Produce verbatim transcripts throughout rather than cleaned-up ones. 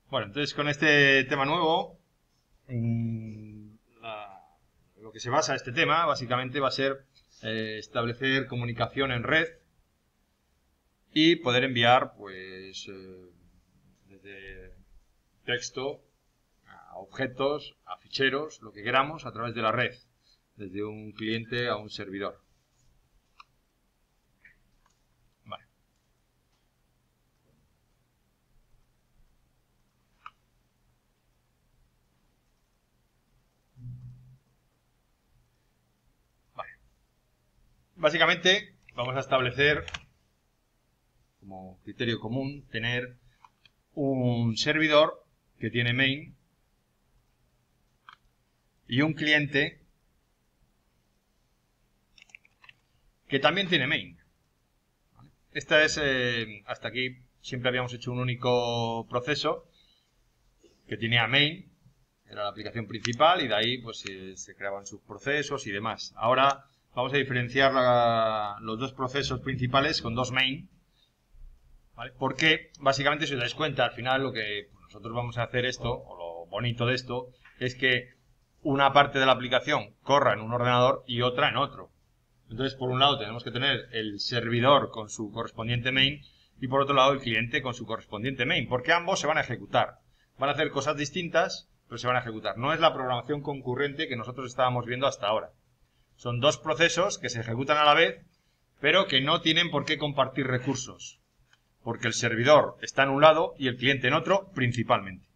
Bueno, entonces con este tema nuevo, mm, la- lo que se basa este tema básicamente va a ser eh, establecer comunicación en red y poder enviar, pues, eh, desde texto a objetos, a ficheros, lo que queramos, a través de la red, desde un cliente a un servidor. Vale. Vale. Básicamente vamos a establecer como criterio común tener un servidor que tiene main y un cliente que también tiene main. Esta es, eh, hasta aquí siempre habíamos hecho un único proceso que tenía main, era la aplicación principal, y de ahí pues se, se creaban sus procesos y demás. Ahora vamos a diferenciar la, los dos procesos principales con dos main, ¿vale? Porque básicamente, si os dais cuenta, al final lo que nosotros vamos a hacer esto, o lo bonito de esto, es que una parte de la aplicación corra en un ordenador y otra en otro. Entonces, por un lado tenemos que tener el servidor con su correspondiente main y por otro lado el cliente con su correspondiente main, porque ambos se van a ejecutar. Van a hacer cosas distintas, pero se van a ejecutar. No es la programación concurrente que nosotros estábamos viendo hasta ahora. Son dos procesos que se ejecutan a la vez, pero que no tienen por qué compartir recursos, porque el servidor está en un lado y el cliente en otro, principalmente.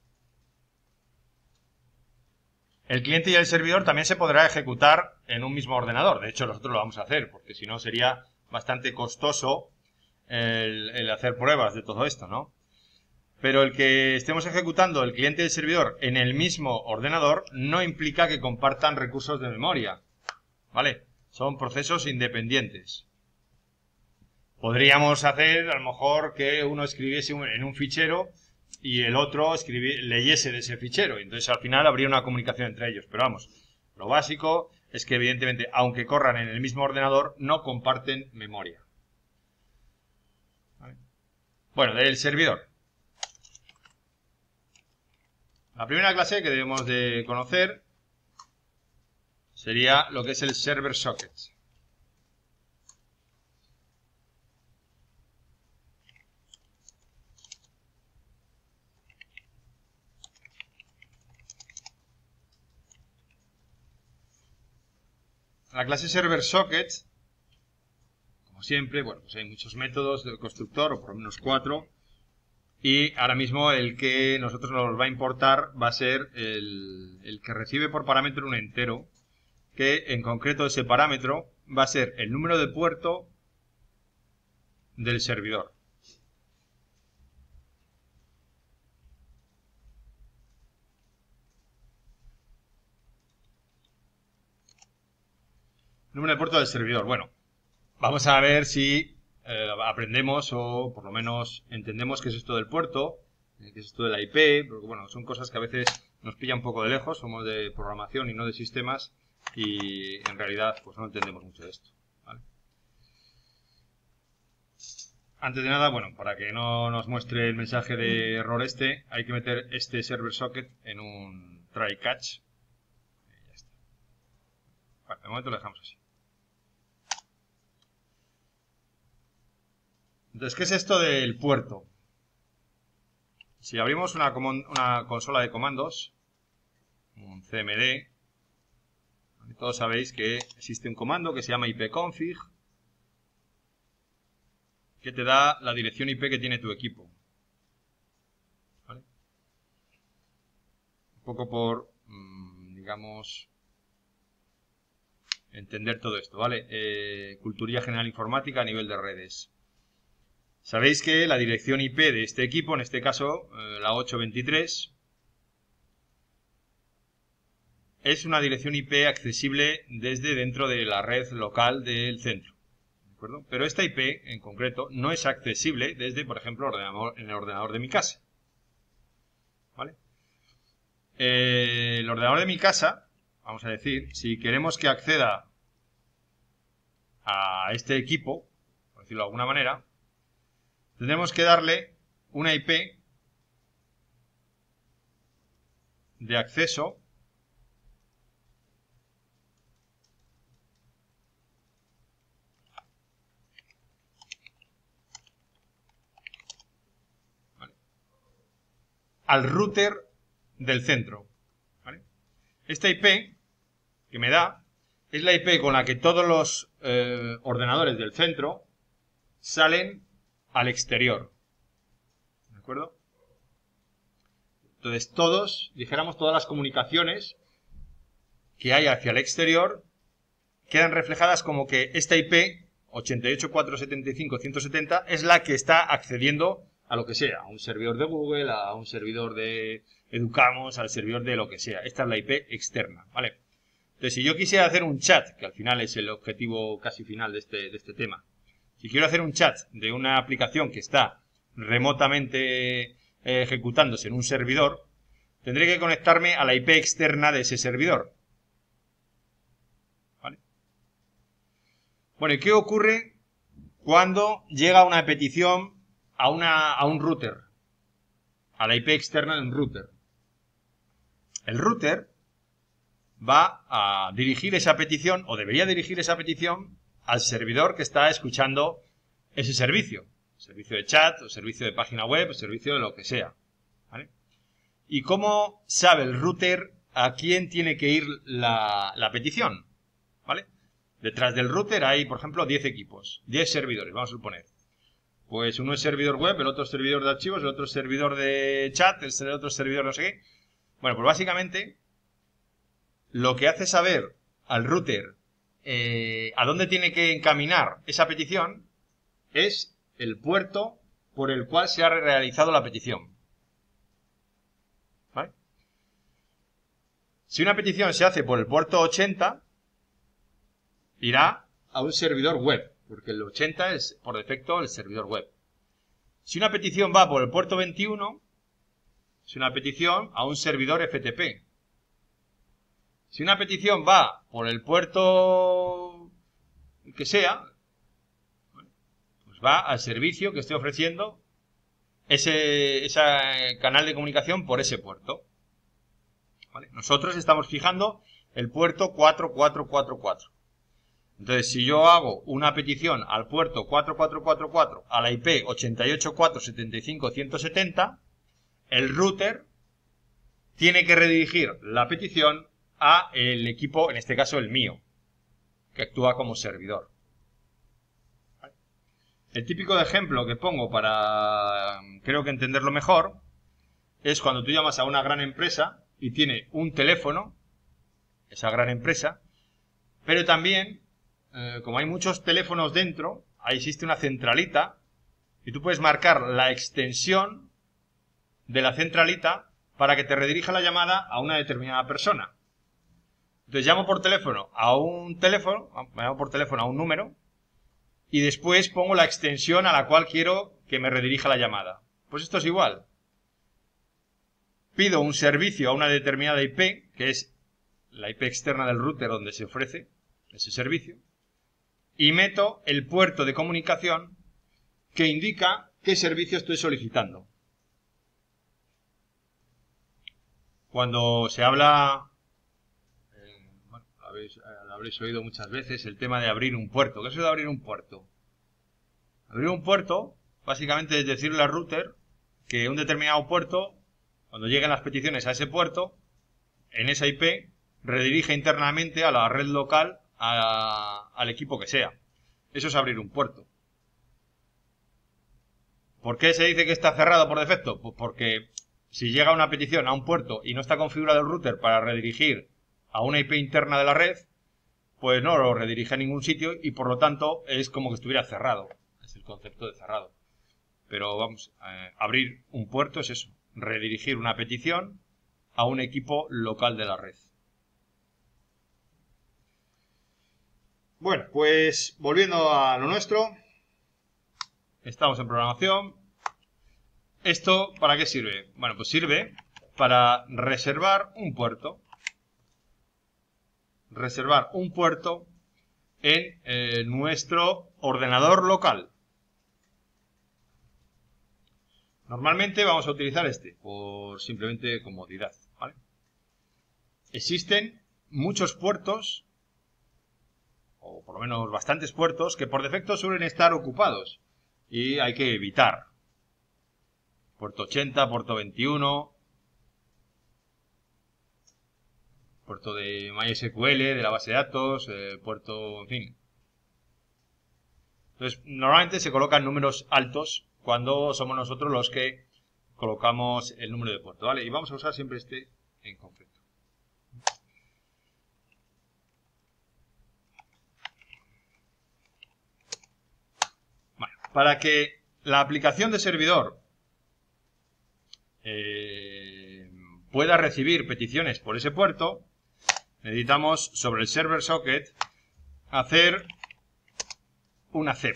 El cliente y el servidor también se podrá ejecutar en un mismo ordenador. De hecho, nosotros lo vamos a hacer, porque si no sería bastante costoso el, el hacer pruebas de todo esto, ¿no? Pero el que estemos ejecutando el cliente y el servidor en el mismo ordenador no implica que compartan recursos de memoria, ¿vale? Son procesos independientes. Podríamos hacer, a lo mejor, que uno escribiese en un fichero y el otro leyese de ese fichero. Entonces, al final, habría una comunicación entre ellos. Pero vamos, lo básico es que, evidentemente, aunque corran en el mismo ordenador, no comparten memoria. ¿Vale? Bueno, del servidor. La primera clase que debemos de conocer sería lo que es el server socket. La clase server socket, como siempre, bueno, pues hay muchos métodos del constructor, o por lo menos cuatro, y ahora mismo el que nosotros nos va a importar va a ser el, el que recibe por parámetro un entero, que en concreto ese parámetro va a ser el número de puerto del servidor. Número de puerto del servidor. Bueno, vamos a ver si eh, aprendemos o por lo menos entendemos qué es esto del puerto, eh, qué es esto de la I P, porque bueno, son cosas que a veces nos pilla un poco de lejos, somos de programación y no de sistemas y en realidad pues no entendemos mucho de esto, ¿vale? Antes de nada, bueno, para que no nos muestre el mensaje de error este, hay que meter este server socket en un try catch. Y ya está. Vale, de momento lo dejamos así. Entonces, ¿qué es esto del puerto? Si abrimos una, una consola de comandos, un C M D, todos sabéis que existe un comando que se llama ipconfig, que te da la dirección I P que tiene tu equipo. ¿Vale? Un poco por, mmm, digamos, entender todo esto, ¿vale? Eh, cultura general informática a nivel de redes. Sabéis que la dirección I P de este equipo, en este caso eh, la ocho veintitrés, es una dirección I P accesible desde dentro de la red local del centro. ¿De acuerdo? Pero esta I P en concreto no es accesible desde, por ejemplo, ordenador, en el ordenador de mi casa. ¿Vale? Eh, el ordenador de mi casa, vamos a decir, si queremos que acceda a este equipo, por decirlo de alguna manera, tendremos que darle una I P de acceso ¿vale? al router del centro. ¿Vale? Esta I P que me da es la I P con la que todos los eh, ordenadores del centro salen al exterior. ¿De acuerdo? Entonces todos, dijéramos, todas las comunicaciones que hay hacia el exterior quedan reflejadas como que esta I P ochenta y ocho punto cuatrocientos setenta y cinco punto ciento setenta es la que está accediendo a lo que sea, a un servidor de Google, a un servidor de Educamos, al servidor de lo que sea. Esta es la I P externa, ¿vale? Entonces, si yo quisiera hacer un chat, que al final es el objetivo casi final de este, de este tema, si quiero hacer un chat de una aplicación que está remotamente eh, ejecutándose en un servidor, tendré que conectarme a la I P externa de ese servidor. ¿Vale? Bueno, ¿y qué ocurre cuando llega una petición a, una, a un router? A la I P externa de un router. El router va a dirigir esa petición, o debería dirigir esa petición, al servidor que está escuchando ese servicio. Servicio de chat, o servicio de página web, o servicio de lo que sea. ¿Vale? ¿Y cómo sabe el router a quién tiene que ir la, la petición? ¿Vale? Detrás del router hay, por ejemplo, diez equipos, diez servidores, vamos a suponer. Pues uno es servidor web, el otro es servidor de archivos, el otro es servidor de chat, el otro es servidor no sé qué. Bueno, pues básicamente lo que hace saber al router eh, a dónde tiene que encaminar esa petición es el puerto por el cual se ha realizado la petición. ¿Vale? Si una petición se hace por el puerto ochenta, irá a un servidor web, porque el ochenta es por defecto el servidor web. Si una petición va por el puerto veintiuno, es una petición a un servidor F T P. Si una petición va por el puerto que sea, pues va al servicio que esté ofreciendo ese, ese canal de comunicación por ese puerto. ¿Vale? Nosotros estamos fijando el puerto cuatro cuatro cuatro cuatro. Entonces, si yo hago una petición al puerto cuatro cuatro cuatro cuatro a la I P ochenta y ocho punto cuatrocientos setenta y cinco punto ciento setenta, el router tiene que redirigir la petición a el equipo, en este caso el mío, que actúa como servidor. El típico ejemplo que pongo para, creo que entenderlo mejor, es cuando tú llamas a una gran empresa y tiene un teléfono, esa gran empresa, pero también, eh, como hay muchos teléfonos dentro, ahí existe una centralita y tú puedes marcar la extensión de la centralita para que te redirija la llamada a una determinada persona. Entonces llamo por teléfono a un teléfono, llamo por teléfono a un número y después pongo la extensión a la cual quiero que me redirija la llamada. Pues esto es igual. Pido un servicio a una determinada I P, que es la I P externa del router donde se ofrece ese servicio, y meto el puerto de comunicación que indica qué servicio estoy solicitando. Cuando se habla, eh, bueno, lo habéis, eh, lo habréis oído muchas veces, el tema de abrir un puerto. ¿Qué es eso de abrir un puerto? Abrir un puerto, básicamente es decirle al router que un determinado puerto, cuando lleguen las peticiones a ese puerto, en esa I P, redirige internamente a la red local a, al equipo que sea. Eso es abrir un puerto. ¿Por qué se dice que está cerrado por defecto? Pues porque si llega una petición a un puerto y no está configurado el router para redirigir a una I P interna de la red, pues no lo redirige a ningún sitio y por lo tanto es como que estuviera cerrado. Es el concepto de cerrado. Pero vamos, eh, abrir un puerto es eso, redirigir una petición a un equipo local de la red. Bueno, pues volviendo a lo nuestro, estamos en programación. ¿Esto para qué sirve? Bueno, pues sirve para reservar un puerto. Reservar un puerto en eh, nuestro ordenador local. Normalmente vamos a utilizar este por simplemente comodidad, ¿vale? existen muchos puertos, o por lo menos bastantes puertos, que por defecto suelen estar ocupados y hay que evitar. Puerto ochenta, puerto veintiuno, puerto de MySQL, de la base de datos, eh, puerto, en fin. Entonces, normalmente se colocan números altos cuando somos nosotros los que colocamos el número de puerto, ¿vale? Y vamos a usar siempre este en concreto. Bueno, para que la aplicación de servidor eh, pueda recibir peticiones por ese puerto, necesitamos sobre el server socket hacer un accept.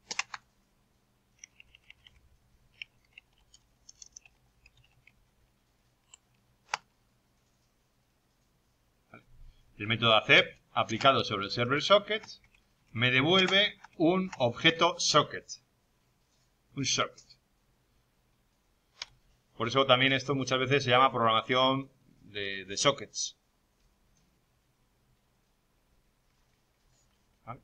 El método accept aplicado sobre el server socket me devuelve un objeto socket. Un socket. Por eso también esto muchas veces se llama programación de, de sockets. ¿Vale?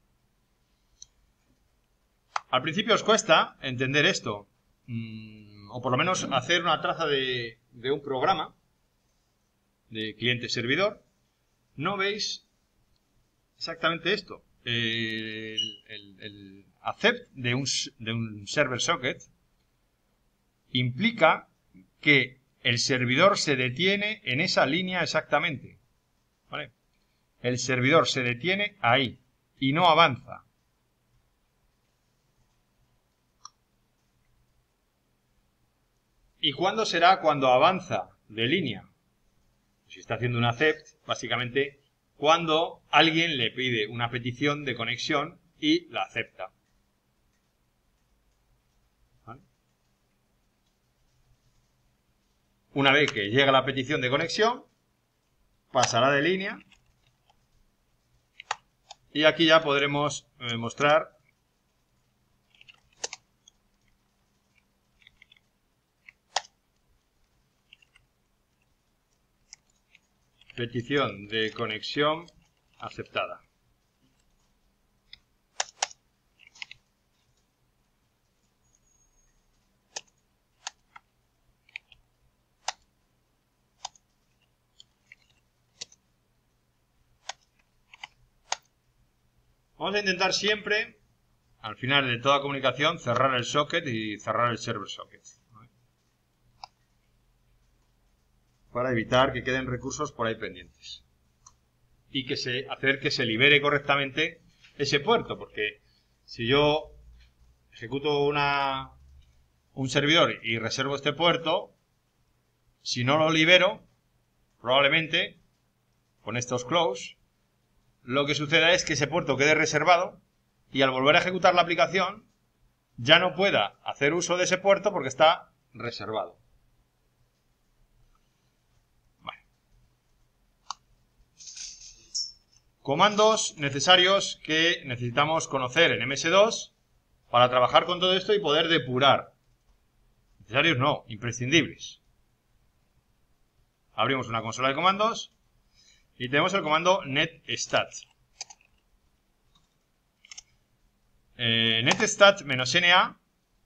Al principio os cuesta entender esto, mmm, o por lo menos hacer una traza de, de un programa de cliente-servidor. No veis exactamente esto. El, el, el accept de un, de un server socket implica que el servidor se detiene en esa línea exactamente. ¿Vale? El servidor se detiene ahí y no avanza. ¿Y cuándo será cuando avanza de línea? Si está haciendo un accept, básicamente cuando alguien le pide una petición de conexión y la acepta. ¿Vale? Una vez que llega la petición de conexión, pasará de línea y aquí ya podremos eh, mostrar petición de conexión aceptada. Vamos a intentar siempre, al final de toda comunicación, cerrar el socket y cerrar el server socket. Para evitar que queden recursos por ahí pendientes. Y que se, hacer que se libere correctamente ese puerto, porque si yo ejecuto una, un servidor y reservo este puerto, si no lo libero, probablemente, con estos close, lo que suceda es que ese puerto quede reservado y al volver a ejecutar la aplicación ya no pueda hacer uso de ese puerto porque está reservado. Comandos necesarios que necesitamos conocer en eme ese dos para trabajar con todo esto y poder depurar. Necesarios no, imprescindibles. Abrimos una consola de comandos y tenemos el comando netstat. Eh, netstat-na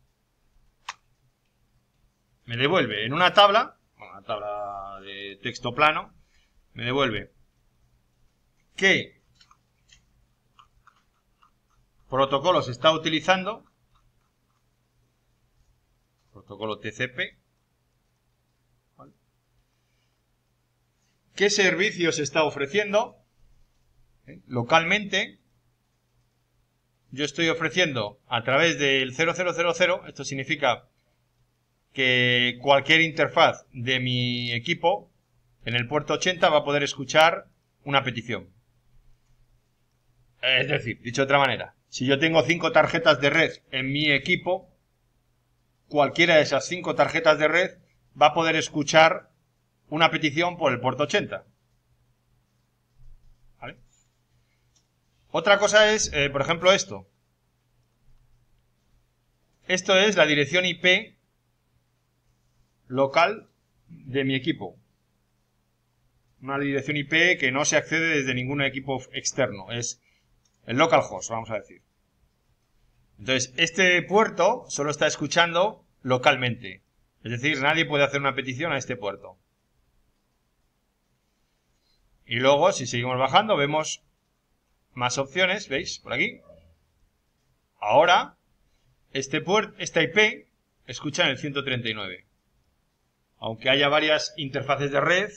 me devuelve en una tabla, bueno, una tabla de texto plano, me devuelve qué protocolo se está utilizando, protocolo te ce pe, ¿vale? Qué servicio se está ofreciendo, ¿eh? Localmente. Yo estoy ofreciendo a través del cero cero cero cero, esto significa que cualquier interfaz de mi equipo en el puerto ochenta va a poder escuchar una petición. Es decir, dicho de otra manera, si yo tengo cinco tarjetas de red en mi equipo, cualquiera de esas cinco tarjetas de red va a poder escuchar una petición por el puerto ochenta. ¿Vale? Otra cosa es, eh, por ejemplo, esto. Esto es la dirección i pe local de mi equipo. una dirección I P que no se accede desde ningún equipo externo. Es el localhost, vamos a decir. Entonces, este puerto solo está escuchando localmente. Es decir, nadie puede hacer una petición a este puerto. Y luego, si seguimos bajando, vemos más opciones. ¿Veis? Por aquí. Ahora, este puerto, esta I P escucha en el ciento treinta y nueve. Aunque haya varias interfaces de red,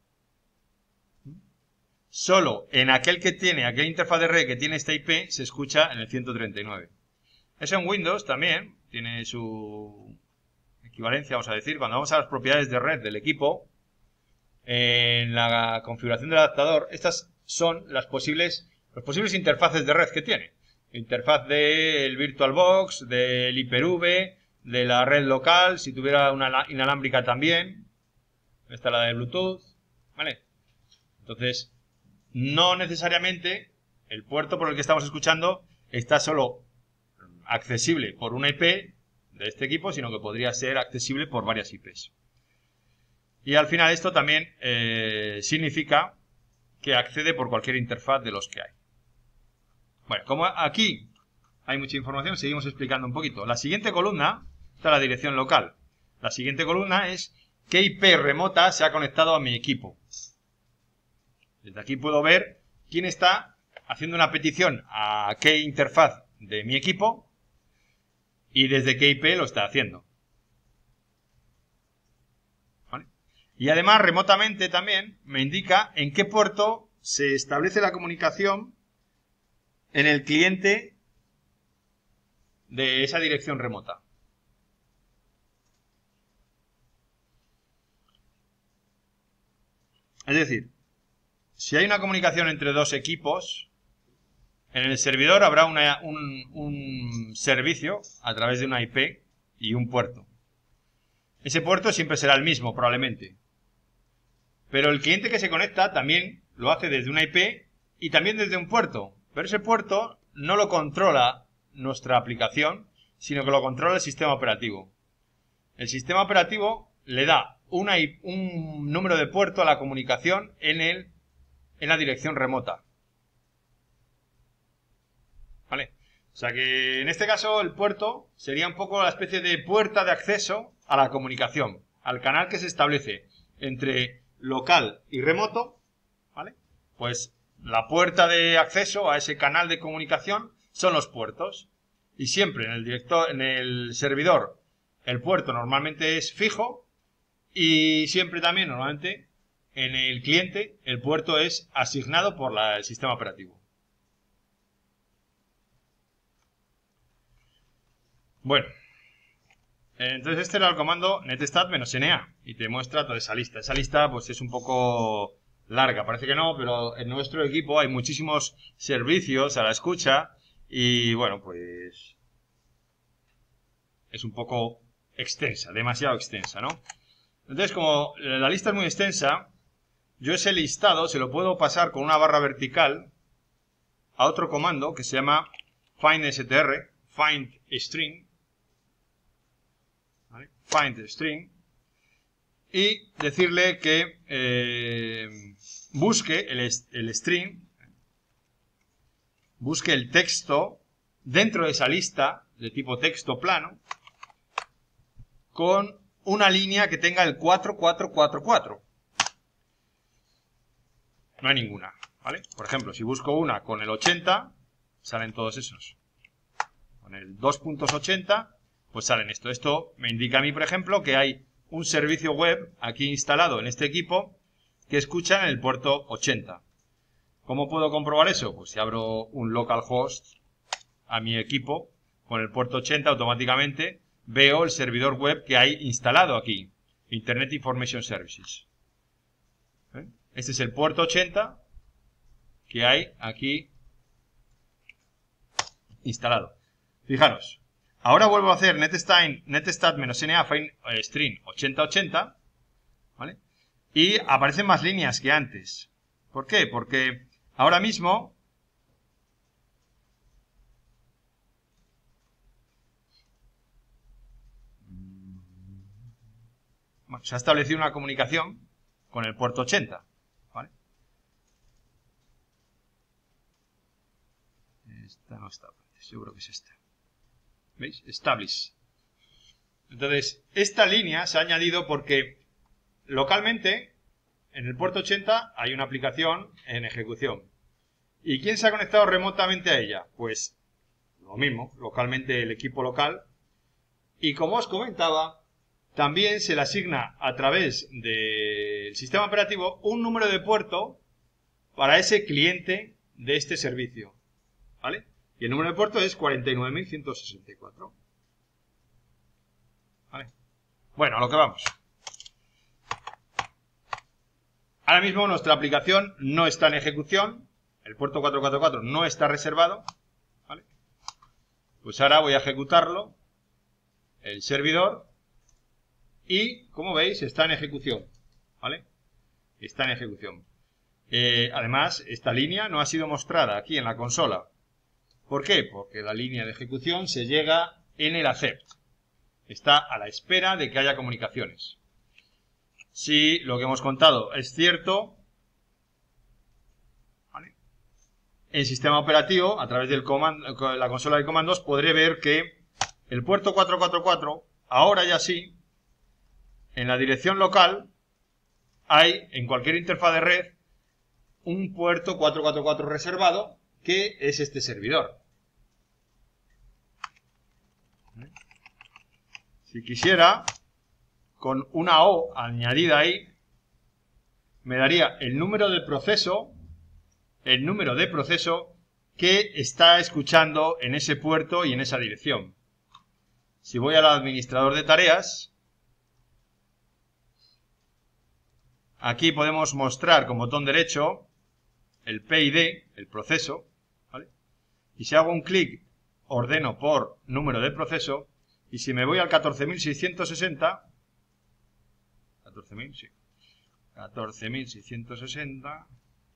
solo en aquel que tiene, aquella interfaz de red que tiene esta I P, se escucha en el ciento treinta y nueve. Eso en Windows también tiene su equivalencia, vamos a decir. Cuando vamos a las propiedades de red del equipo, en la configuración del adaptador, estas son las posibles, los posibles interfaces de red que tiene. Interfaz del VirtualBox, del Hyper-V, de la red local, si tuviera una inalámbrica también. Esta es la de Bluetooth, ¿vale? Entonces, no necesariamente el puerto por el que estamos escuchando está solo accesible por una I P de este equipo, sino que podría ser accesible por varias I Ps. Y al final esto también eh, significa que accede por cualquier interfaz de los que hay. Bueno, como aquí hay mucha información, seguimos explicando un poquito. La siguiente columna está la dirección local. La siguiente columna es qué I P remota se ha conectado a mi equipo. Desde aquí puedo ver quién está haciendo una petición a qué interfaz de mi equipo y desde qué I P lo está haciendo. ¿Vale? Y además remotamente también me indica en qué puerto se establece la comunicación en el cliente de esa dirección remota. Es decir, si hay una comunicación entre dos equipos, en el servidor habrá una, un, un servicio a través de una I P y un puerto. Ese puerto siempre será el mismo, probablemente. Pero el cliente que se conecta también lo hace desde una I P y también desde un puerto. Pero ese puerto no lo controla nuestra aplicación, sino que lo controla el sistema operativo. El sistema operativo le da una, un número de puerto a la comunicación en, el, en la dirección remota. ¿Vale? O sea que en este caso el puerto sería un poco la especie de puerta de acceso a la comunicación, al canal que se establece entre local y remoto, ¿vale? Pues la puerta de acceso a ese canal de comunicación son los puertos. Y siempre en el director, en el servidor, el puerto normalmente es fijo y siempre también normalmente en el cliente el puerto es asignado por la, el sistema operativo. Bueno, entonces este era el comando netstat-na y te muestra toda esa lista. Esa lista pues es un poco larga, parece que no, pero en nuestro equipo hay muchísimos servicios a la escucha y bueno, pues es un poco extensa, demasiado extensa, ¿no? Entonces, como la lista es muy extensa, yo ese listado se lo puedo pasar con una barra vertical a otro comando que se llama findstr, find string, ¿vale? Find string, y decirle que eh, busque el, el string, busque el texto dentro de esa lista de tipo texto plano con una línea que tenga el cuatro cuatro cuatro cuatro. No hay ninguna, ¿vale? Por ejemplo, si busco una con el ochenta, salen todos esos. Con el dos punto ochenta, pues salen esto. Esto me indica a mí, por ejemplo, que hay un servicio web aquí instalado en este equipo que escucha en el puerto ochenta. ¿Cómo puedo comprobar eso? Pues si abro un localhost a mi equipo con el puerto ochenta, automáticamente veo el servidor web que hay instalado aquí, Internet Information Services. ¿Eh? Este es el puerto ochenta que hay aquí instalado. Fijaros, ahora vuelvo a hacer netstat-na find string ochenta ochenta, ¿vale? Y aparecen más líneas que antes. ¿Por qué? Porque ahora mismo bueno, se ha establecido una comunicación con el puerto ochenta, ¿vale? Esta no está, seguro que es esta. ¿Veis? Establish. Entonces, esta línea se ha añadido porque localmente, en el puerto ochenta, hay una aplicación en ejecución. ¿Y quién se ha conectado remotamente a ella? Pues lo mismo, localmente el equipo local. Y como os comentaba, también se le asigna a través del sistema operativo un número de puerto para ese cliente de este servicio. ¿Vale? Y el número de puerto es cuarenta y nueve mil ciento sesenta y cuatro. ¿Vale? Bueno, a lo que vamos. Ahora mismo nuestra aplicación no está en ejecución. El puerto cuatrocientos cuarenta y cuatro no está reservado. ¿Vale? Pues ahora voy a ejecutarlo. El servidor. Y, como veis, está en ejecución. ¿Vale? Está en ejecución. Eh, además, esta línea no ha sido mostrada aquí en la consola. ¿Por qué? Porque la línea de ejecución se llega en el accept. Está a la espera de que haya comunicaciones. Si lo que hemos contado es cierto, ¿vale? El sistema operativo, a través de la consola de comandos, podré ver que el puerto cuatrocientos cuarenta y cuatro, ahora ya sí, en la dirección local, hay en cualquier interfaz de red un puerto cuatrocientos cuarenta y cuatro reservado, que es este servidor. Si quisiera, con una O añadida ahí, me daría el número de proceso, el número de proceso que está escuchando en ese puerto y en esa dirección. Si voy al administrador de tareas, aquí podemos mostrar con botón derecho el P I D, el proceso, ¿vale? Y si hago un clic, ordeno por número de proceso, y si me voy al catorce mil seiscientos sesenta, catorce mil, sí, catorce mil seiscientos sesenta,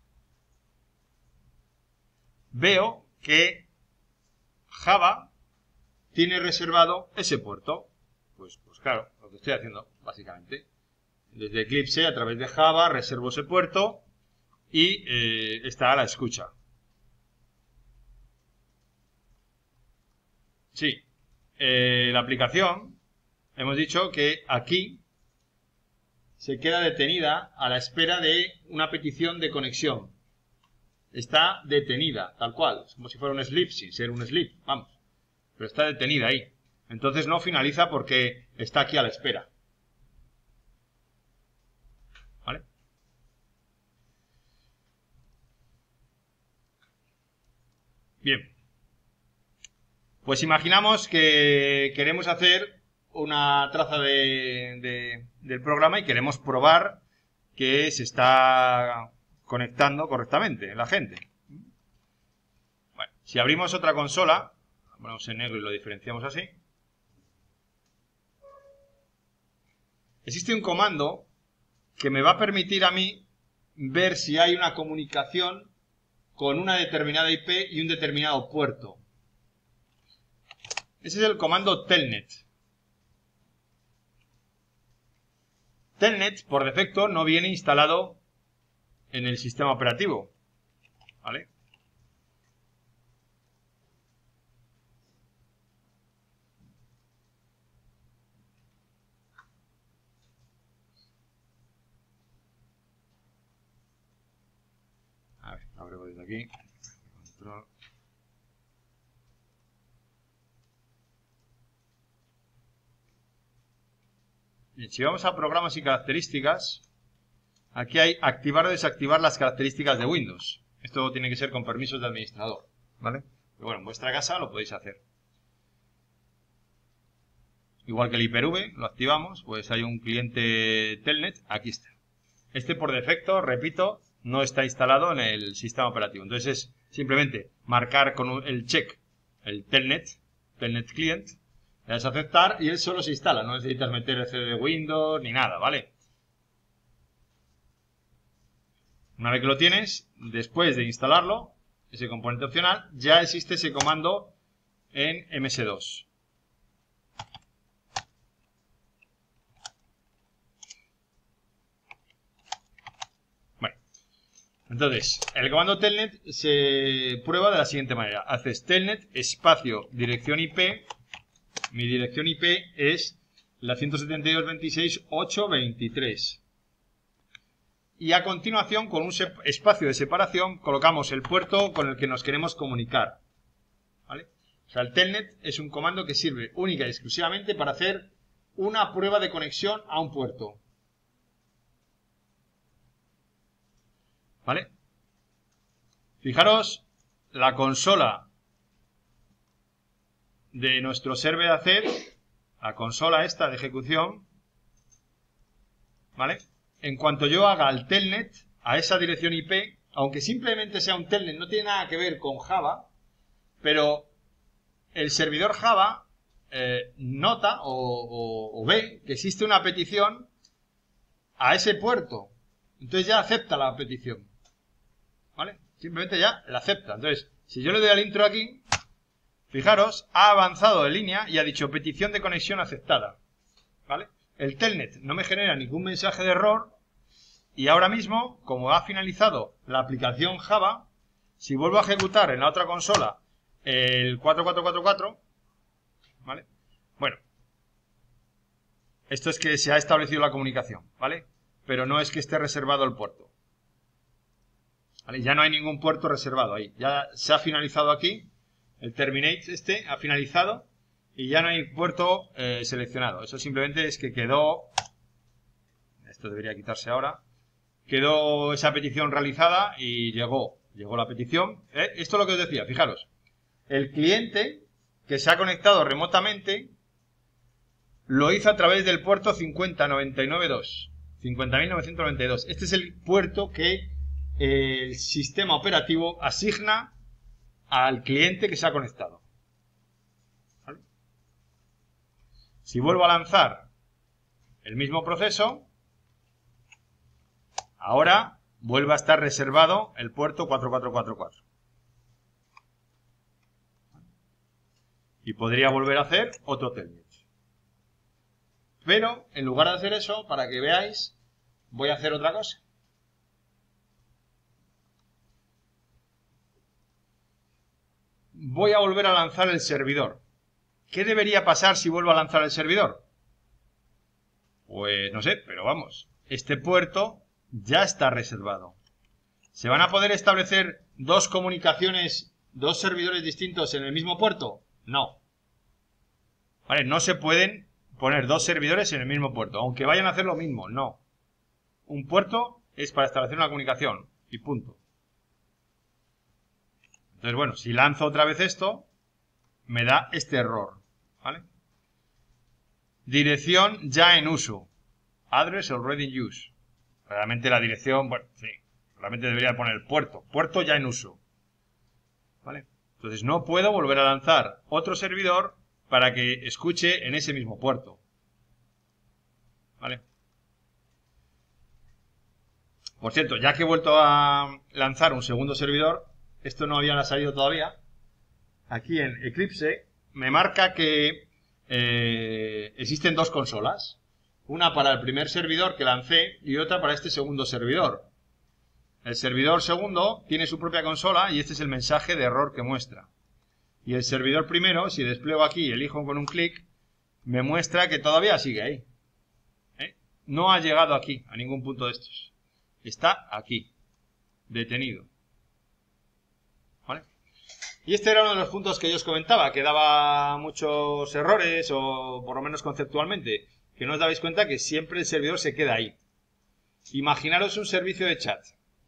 veo que Java tiene reservado ese puerto. Pues, pues claro, lo que estoy haciendo, básicamente. Desde Eclipse, a través de Java, reservo ese puerto y eh, está a la escucha. Sí, eh, la aplicación, hemos dicho que aquí se queda detenida a la espera de una petición de conexión. Está detenida, tal cual, como si fuera un sleep, sin ser un sleep, vamos. Pero está detenida ahí. Entonces no finaliza porque está aquí a la espera. ¿Vale? Bien. Pues imaginamos que queremos hacer una traza de, de, del programa y queremos probar que se está conectando correctamente la gente. Bueno, si abrimos otra consola, ponemos en negro y lo diferenciamos así. Existe un comando que me va a permitir a mí ver si hay una comunicación con una determinada I P y un determinado puerto. Ese es el comando telnet. Telnet, por defecto, no viene instalado en el sistema operativo. ¿Vale? A ver, lo abro desde aquí. Control. Bien, si vamos a programas y características, aquí hay activar o desactivar las características de Windows. Esto tiene que ser con permisos de administrador, ¿vale? Pero bueno, en vuestra casa lo podéis hacer. Igual que el Hyper-V, lo activamos, pues hay un cliente Telnet, aquí está. Este por defecto, repito, no está instalado en el sistema operativo. Entonces es simplemente marcar con el check el Telnet, Telnet Client, le das a aceptar y él solo se instala. No necesitas meter el C D de Windows ni nada, ¿vale? Una vez que lo tienes, después de instalarlo, ese componente opcional, ya existe ese comando en M S dos. Entonces, el comando telnet se prueba de la siguiente manera. Haces telnet espacio dirección I P. Mi dirección I P es la ciento setenta y dos punto veintiséis punto ocho punto veintitrés. Y a continuación, con un espacio de separación, colocamos el puerto con el que nos queremos comunicar. ¿Vale? O sea, el telnet es un comando que sirve única y exclusivamente para hacer una prueba de conexión a un puerto. ¿Vale? Fijaros, la consola de nuestro server A C E, la consola esta de ejecución, ¿vale? En cuanto yo haga el telnet a esa dirección I P, aunque simplemente sea un telnet, no tiene nada que ver con Java, pero el servidor Java eh, nota o, o, o ve que existe una petición a ese puerto. Entonces ya acepta la petición. ¿Vale? Simplemente ya la acepta. Entonces, si yo le doy al intro aquí, fijaros, ha avanzado de línea y ha dicho petición de conexión aceptada. ¿Vale? El telnet no me genera ningún mensaje de error y ahora mismo, como ha finalizado la aplicación Java, si vuelvo a ejecutar en la otra consola el cuatro cuatro cuatro cuatro, ¿vale? Bueno, esto es que se ha establecido la comunicación, ¿vale? Pero no es que esté reservado el puerto. ¿Vale? Ya no hay ningún puerto reservado ahí. Ya se ha finalizado aquí. El terminate este ha finalizado y ya no hay puerto eh, seleccionado. Eso simplemente es que quedó... Esto debería quitarse ahora. Quedó esa petición realizada y llegó. Llegó la petición. ¿Eh? Esto es lo que os decía, fijaros. El cliente que se ha conectado remotamente lo hizo a través del puerto cincuenta mil novecientos noventa y dos. cincuenta mil novecientos noventa y dos. Este es el puerto que el sistema operativo asigna al cliente que se ha conectado. ¿Vale? Si vuelvo a lanzar el mismo proceso, ahora vuelve a estar reservado el puerto cuatro cuatro cuatro cuatro. Y podría volver a hacer otro telnet. Pero, en lugar de hacer eso, para que veáis, voy a hacer otra cosa. Voy a volver a lanzar el servidor. ¿Qué debería pasar si vuelvo a lanzar el servidor? Pues no sé, pero vamos. Este puerto ya está reservado. ¿Se van a poder establecer dos comunicaciones, dos servidores distintos en el mismo puerto? No. Vale, no se pueden poner dos servidores en el mismo puerto, aunque vayan a hacer lo mismo, no. Un puerto es para establecer una comunicación y punto. Entonces, bueno, si lanzo otra vez esto, me da este error, ¿vale? Dirección ya en uso. Address already in use. Realmente la dirección, bueno, sí, realmente debería poner el puerto. Puerto ya en uso. ¿Vale? Entonces no puedo volver a lanzar otro servidor para que escuche en ese mismo puerto. ¿Vale? Por cierto, ya que he vuelto a lanzar un segundo servidor, esto no había salido todavía, aquí en Eclipse me marca que eh, existen dos consolas. Una para el primer servidor que lancé y otra para este segundo servidor. El servidor segundo tiene su propia consola y este es el mensaje de error que muestra. Y el servidor primero, si despliego aquí y elijo con un clic, me muestra que todavía sigue ahí. ¿Eh? No ha llegado aquí, a ningún punto de estos. Está aquí, detenido. ¿Vale? Y este era uno de los puntos que yo os comentaba, que daba muchos errores, o por lo menos conceptualmente, que no os dabais cuenta que siempre el servidor se queda ahí. Imaginaros un servicio de chat.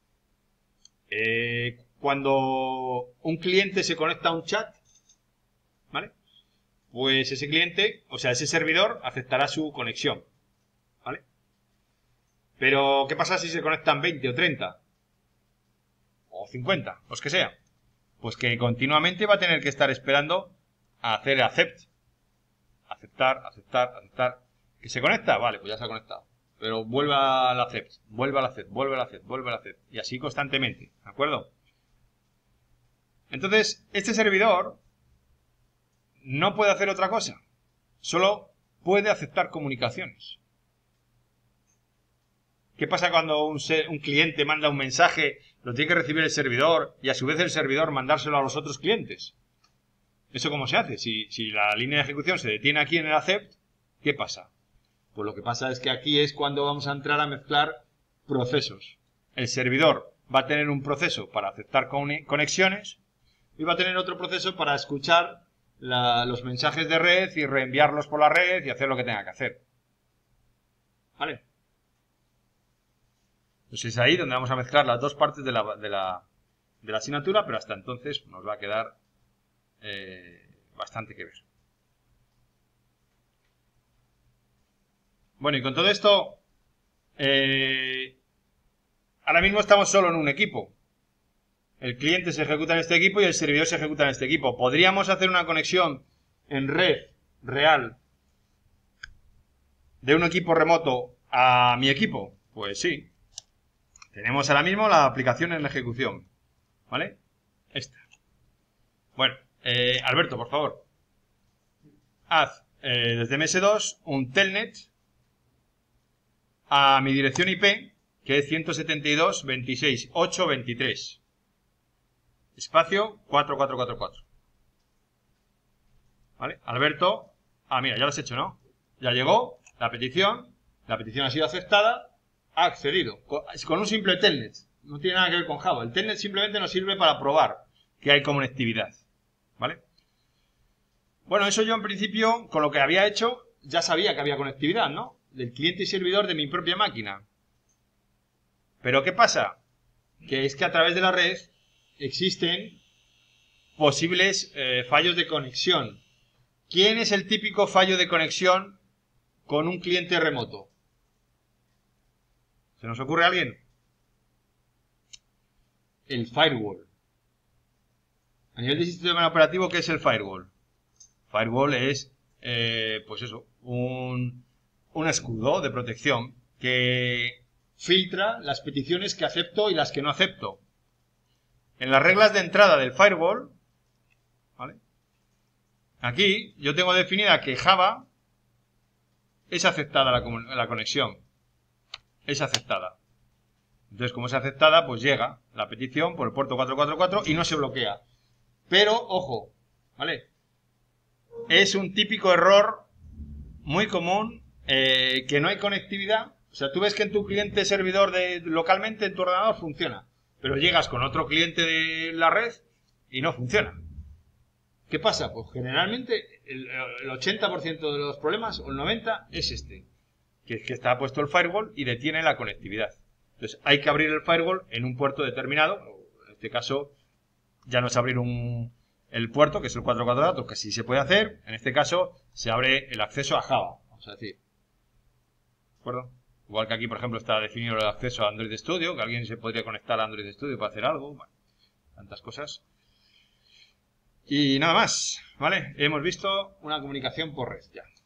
Eh, cuando un cliente se conecta a un chat, ¿vale? Pues ese cliente, o sea, ese servidor aceptará su conexión, ¿vale? Pero, ¿qué pasa si se conectan veinte o treinta? O cincuenta, los que sea. Pues que continuamente va a tener que estar esperando a hacer accept. Aceptar, aceptar, aceptar. ¿Que se conecta? Vale, pues ya se ha conectado. Pero vuelve al accept, vuelve al accept, vuelve al accept, vuelve al accept. Y así constantemente, ¿de acuerdo? Entonces, este servidor no puede hacer otra cosa. Solo puede aceptar comunicaciones. ¿Qué pasa cuando un, se- un cliente manda un mensaje, lo tiene que recibir el servidor y a su vez el servidor mandárselo a los otros clientes? ¿Eso cómo se hace? Si, si la línea de ejecución se detiene aquí en el accept, ¿qué pasa? Pues lo que pasa es que aquí es cuando vamos a entrar a mezclar procesos. El servidor va a tener un proceso para aceptar con- conexiones y va a tener otro proceso para escuchar la- los mensajes de red y reenviarlos por la red y hacer lo que tenga que hacer. ¿Vale? Pues es ahí donde vamos a mezclar las dos partes de la, de la, de la asignatura, pero hasta entonces nos va a quedar eh, bastante que ver. Bueno, y con todo esto, eh, ahora mismo estamos solo en un equipo. El cliente se ejecuta en este equipo y el servidor se ejecuta en este equipo. ¿Podríamos hacer una conexión en red real de un equipo remoto a mi equipo? Pues sí. Tenemos ahora mismo la aplicación en ejecución. ¿Vale? Esta. Bueno, eh, Alberto, por favor. Haz eh, desde M S dos un telnet a mi dirección I P, que es ciento setenta y dos punto veintiséis punto ocho punto veintitrés. Espacio cuatro cuatro cuatro cuatro. ¿Vale? Alberto. Ah, mira, ya lo has hecho, ¿no? Ya llegó la petición. La petición ha sido aceptada. Ha accedido. Con, con un simple telnet. No tiene nada que ver con Java. El telnet simplemente nos sirve para probar que hay conectividad. ¿Vale? Bueno, eso yo en principio, con lo que había hecho, ya sabía que había conectividad, ¿no? Del cliente y servidor de mi propia máquina. Pero ¿qué pasa? Que es que a través de la red existen posibles eh, fallos de conexión. ¿Quién es el típico fallo de conexión con un cliente remoto? ¿Se nos ocurre a alguien? El firewall. A nivel de sistema operativo, ¿qué es el firewall? Firewall es, eh, pues eso, un, un escudo de protección que filtra las peticiones que acepto y las que no acepto. En las reglas de entrada del firewall, ¿vale? Aquí yo tengo definida que Java es aceptada la, la conexión. Es aceptada. Entonces, como es aceptada, pues llega la petición por el puerto cuatrocientos cuarenta y cuatro y no se bloquea. Pero, ojo, ¿vale? Es un típico error muy común eh, que no hay conectividad. O sea, tú ves que en tu cliente servidor de, localmente en tu ordenador funciona, pero llegas con otro cliente de la red y no funciona. ¿Qué pasa? Pues generalmente el, el ochenta por ciento de los problemas, o el noventa por ciento, es este. Que es que está puesto el firewall y detiene la conectividad. Entonces hay que abrir el firewall en un puerto determinado. En este caso ya no es abrir un, el puerto, que es el cuatrocientos cuarenta y cuatro, que sí se puede hacer. En este caso se abre el acceso a Java, vamos a decir. ¿De acuerdo? Igual que aquí, por ejemplo, está definido el acceso a Android Studio, que alguien se podría conectar a Android Studio para hacer algo. Bueno, tantas cosas. Y nada más, ¿vale? Hemos visto una comunicación por red ya.